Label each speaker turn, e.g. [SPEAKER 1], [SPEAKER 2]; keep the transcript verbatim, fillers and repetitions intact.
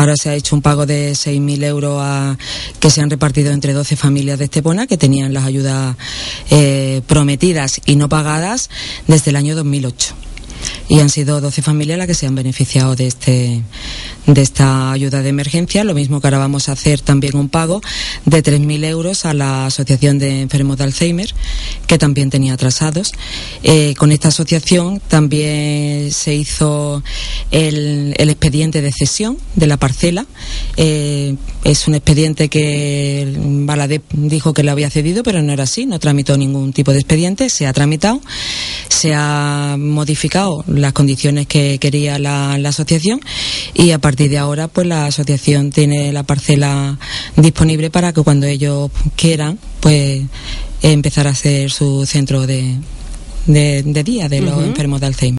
[SPEAKER 1] Ahora se ha hecho un pago de seis mil euros a, que se han repartido entre doce familias de Estepona que tenían las ayudas eh, prometidas y no pagadas desde el año dos mil ocho. Y han sido doce familias las que se han beneficiado de este de esta ayuda de emergencia. Lo mismo que ahora vamos a hacer también un pago de tres mil euros a la Asociación de Enfermos de Alzheimer, que también tenía atrasados. Eh, con esta asociación también se hizo el, el expediente de cesión de la parcela. Eh, es un expediente que Baladé dijo que le había cedido, pero no era así, no tramitó ningún tipo de expediente. Se ha tramitado, se ha modificado las condiciones que quería la, la asociación, y a partir de ahora pues la asociación tiene la parcela disponible para que cuando ellos quieran pues empezar a hacer su centro de, de, de día de los uh-huh. enfermos de Alzheimer.